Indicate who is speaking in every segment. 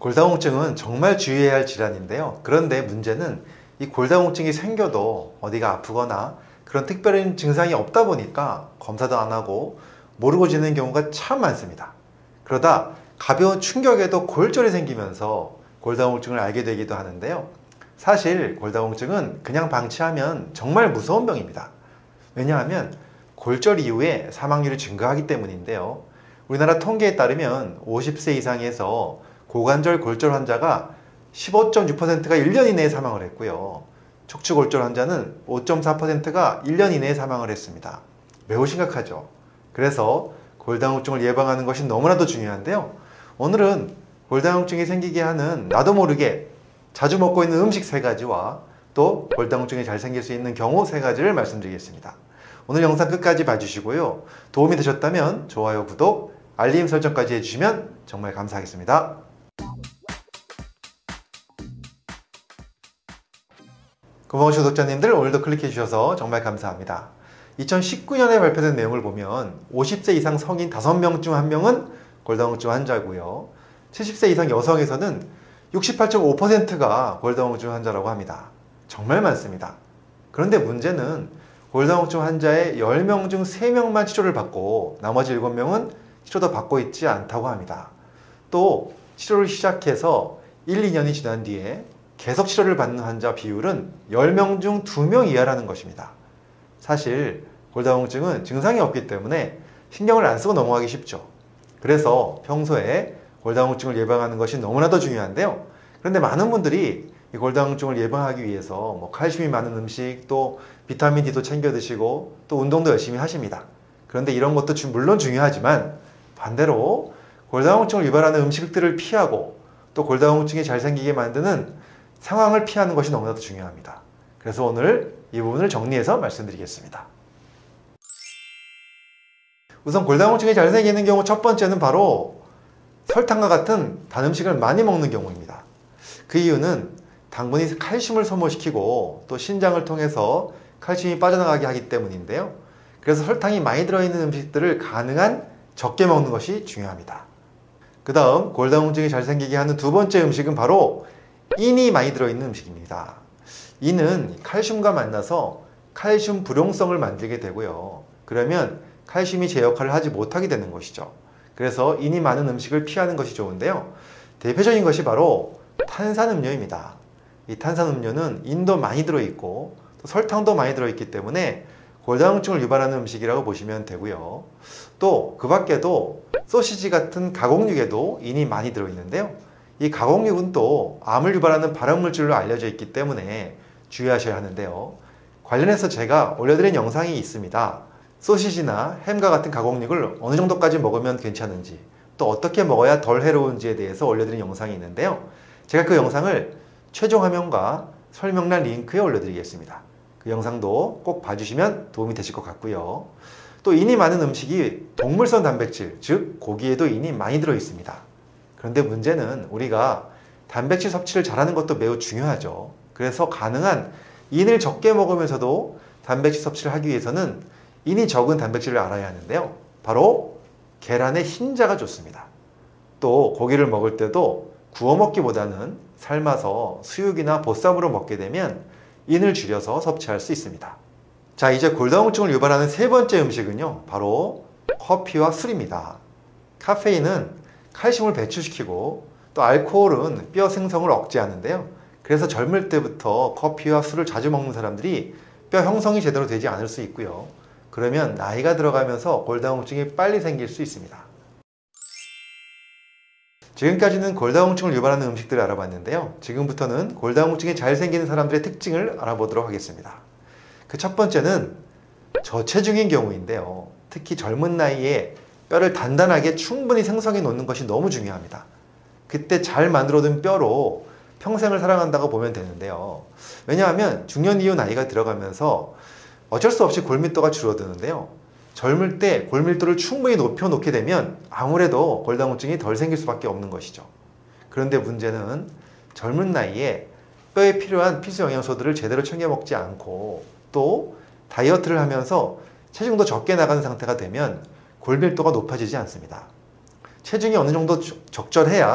Speaker 1: 골다공증은 정말 주의해야 할 질환인데요. 그런데 문제는 이 골다공증이 생겨도 어디가 아프거나 그런 특별한 증상이 없다 보니까 검사도 안 하고 모르고 지내는 경우가 참 많습니다. 그러다 가벼운 충격에도 골절이 생기면서 골다공증을 알게 되기도 하는데요. 사실 골다공증은 그냥 방치하면 정말 무서운 병입니다. 왜냐하면 골절 이후에 사망률이 증가하기 때문인데요. 우리나라 통계에 따르면 50세 이상에서 고관절 골절 환자가 15.6%가 1년 이내에 사망을 했고요. 척추 골절 환자는 5.4%가 1년 이내에 사망을 했습니다. 매우 심각하죠. 그래서 골다공증을 예방하는 것이 너무나도 중요한데요. 오늘은 골다공증이 생기게 하는 나도 모르게 자주 먹고 있는 음식 3가지와 또 골다공증이 잘 생길 수 있는 경우 3가지를 말씀드리겠습니다. 오늘 영상 끝까지 봐주시고요. 도움이 되셨다면 좋아요, 구독, 알림 설정까지 해주시면 정말 감사하겠습니다. 고마우신 구독자님들, 오늘도 클릭해 주셔서 정말 감사합니다. 2019년에 발표된 내용을 보면 50세 이상 성인 5명 중 1명은 골다공증 환자고요. 70세 이상 여성에서는 68.5%가 골다공증 환자라고 합니다. 정말 많습니다. 그런데 문제는 골다공증 환자의 10명 중 3명만 치료를 받고 나머지 7명은 치료도 받고 있지 않다고 합니다. 또 치료를 시작해서 1, 2년이 지난 뒤에 계속 치료를 받는 환자 비율은 10명 중 2명 이하라는 것입니다. 사실 골다공증은 증상이 없기 때문에 신경을 안 쓰고 넘어가기 쉽죠. 그래서 평소에 골다공증을 예방하는 것이 너무나도 중요한데요. 그런데 많은 분들이 이 골다공증을 예방하기 위해서 칼슘이 많은 음식, 또 비타민 D도 챙겨 드시고 또 운동도 열심히 하십니다. 그런데 이런 것도 물론 중요하지만 반대로 골다공증을 유발하는 음식들을 피하고 또 골다공증이 잘 생기게 만드는 상황을 피하는 것이 너무나도 중요합니다. 그래서 오늘 이 부분을 정리해서 말씀드리겠습니다. 우선 골다공증이 잘 생기는 경우 첫 번째는 바로 설탕과 같은 단 음식을 많이 먹는 경우입니다. 그 이유는 당분이 칼슘을 소모시키고 또 신장을 통해서 칼슘이 빠져나가게 하기 때문인데요. 그래서 설탕이 많이 들어있는 음식들을 가능한 적게 먹는 것이 중요합니다. 그 다음 골다공증이 잘 생기게 하는 두 번째 음식은 바로 인이 많이 들어있는 음식입니다. 인은 칼슘과 만나서 칼슘 불용성을 만들게 되고요. 그러면 칼슘이 제 역할을 하지 못하게 되는 것이죠. 그래서 인이 많은 음식을 피하는 것이 좋은데요. 대표적인 것이 바로 탄산음료입니다. 이 탄산음료는 인도 많이 들어있고 또 설탕도 많이 들어있기 때문에 골다공증을 유발하는 음식이라고 보시면 되고요. 또 그 밖에도 소시지 같은 가공육에도 인이 많이 들어있는데요. 이 가공육은 또 암을 유발하는 발암물질로 알려져 있기 때문에 주의하셔야 하는데요. 관련해서 제가 올려드린 영상이 있습니다. 소시지나 햄과 같은 가공육을 어느 정도까지 먹으면 괜찮은지, 또 어떻게 먹어야 덜 해로운지에 대해서 올려드린 영상이 있는데요. 제가 그 영상을 최종 화면과 설명란 링크에 올려드리겠습니다. 그 영상도 꼭 봐주시면 도움이 되실 것 같고요. 또 인이 많은 음식이 동물성 단백질, 즉 고기에도 인이 많이 들어 있습니다. 그런데 문제는 우리가 단백질 섭취를 잘하는 것도 매우 중요하죠. 그래서 가능한 인을 적게 먹으면서도 단백질 섭취를 하기 위해서는 인이 적은 단백질을 알아야 하는데요. 바로 계란의 흰자가 좋습니다. 또 고기를 먹을 때도 구워 먹기보다는 삶아서 수육이나 보쌈으로 먹게 되면 인을 줄여서 섭취할 수 있습니다. 자, 이제 골다공증을 유발하는 세 번째 음식은요, 바로 커피와 술입니다. 카페인은 칼슘을 배출시키고 또 알코올은 뼈 생성을 억제하는데요. 그래서 젊을 때부터 커피와 술을 자주 먹는 사람들이 뼈 형성이 제대로 되지 않을 수 있고요. 그러면 나이가 들어가면서 골다공증이 빨리 생길 수 있습니다. 지금까지는 골다공증을 유발하는 음식들을 알아봤는데요. 지금부터는 골다공증이 잘 생기는 사람들의 특징을 알아보도록 하겠습니다. 그 첫 번째는 저체중인 경우인데요. 특히 젊은 나이에 뼈를 단단하게 충분히 생성해 놓는 것이 너무 중요합니다. 그때 잘 만들어둔 뼈로 평생을 살아간다고 보면 되는데요. 왜냐하면 중년 이후 나이가 들어가면서 어쩔 수 없이 골밀도가 줄어드는데요. 젊을 때 골밀도를 충분히 높여놓게 되면 아무래도 골다공증이 덜 생길 수밖에 없는 것이죠. 그런데 문제는 젊은 나이에 뼈에 필요한 필수 영양소들을 제대로 챙겨 먹지 않고 또 다이어트를 하면서 체중도 적게 나가는 상태가 되면 골밀도가 높아지지 않습니다. 체중이 어느 정도 적절해야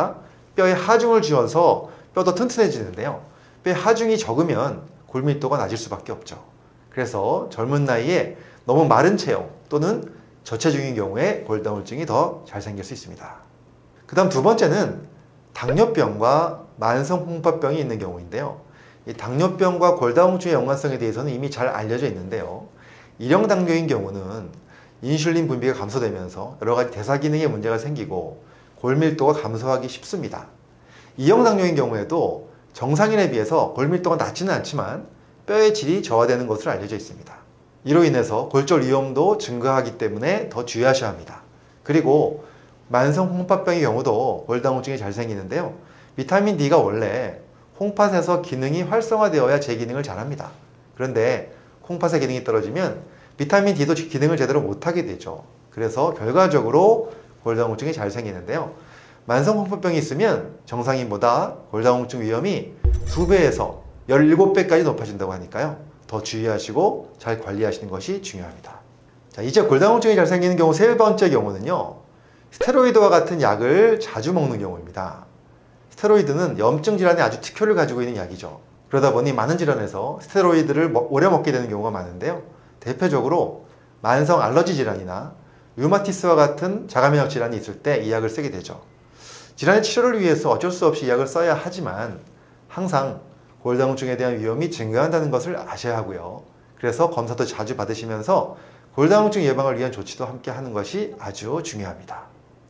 Speaker 1: 뼈에 하중을 주어서 뼈도 튼튼해지는데요. 뼈에 하중이 적으면 골밀도가 낮을 수밖에 없죠. 그래서 젊은 나이에 너무 마른 체형 또는 저체중인 경우에 골다공증이 더 잘 생길 수 있습니다. 그 다음 두 번째는 당뇨병과 만성 홍파병이 있는 경우인데요. 이 당뇨병과 골다공증의 연관성에 대해서는 이미 잘 알려져 있는데요. 1형 당뇨인 경우는 인슐린 분비가 감소되면서 여러 가지 대사 기능에 문제가 생기고 골밀도가 감소하기 쉽습니다. 2형 당뇨인 경우에도 정상인에 비해서 골밀도가 낮지는 않지만 뼈의 질이 저하되는 것으로 알려져 있습니다. 이로 인해서 골절 위험도 증가하기 때문에 더 주의하셔야 합니다. 그리고 만성 홍파병의 경우도 골다공증이 잘 생기는데요. 비타민 D가 원래 홍팥에서 기능이 활성화되어야 재기능을 잘합니다. 그런데 홍팥의 기능이 떨어지면 비타민 D도 기능을 제대로 못하게 되죠. 그래서 결과적으로 골다공증이 잘 생기는데요. 만성 홍파병이 있으면 정상인보다 골다공증 위험이 2배에서 17배까지 높아진다고 하니까요. 더 주의하시고 잘 관리하시는 것이 중요합니다. 자, 이제 골다공증이 잘 생기는 경우 세 번째 경우는요. 스테로이드와 같은 약을 자주 먹는 경우입니다. 스테로이드는 염증 질환에 아주 특효를 가지고 있는 약이죠. 그러다 보니 많은 질환에서 스테로이드를 오래 먹게 되는 경우가 많은데요. 대표적으로 만성 알러지 질환이나 류마티스와 같은 자가면역 질환이 있을 때 이 약을 쓰게 되죠. 질환의 치료를 위해서 어쩔 수 없이 이 약을 써야 하지만 항상 골다공증에 대한 위험이 증가한다는 것을 아셔야 하고요. 그래서 검사도 자주 받으시면서 골다공증 예방을 위한 조치도 함께 하는 것이 아주 중요합니다.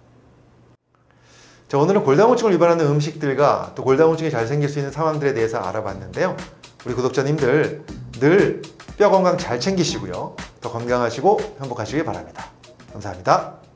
Speaker 1: 자, 오늘은 골다공증을 유발하는 음식들과 또 골다공증이 잘 생길 수 있는 상황들에 대해서 알아봤는데요. 우리 구독자님들 늘 뼈 건강 잘 챙기시고요. 더 건강하시고 행복하시길 바랍니다. 감사합니다.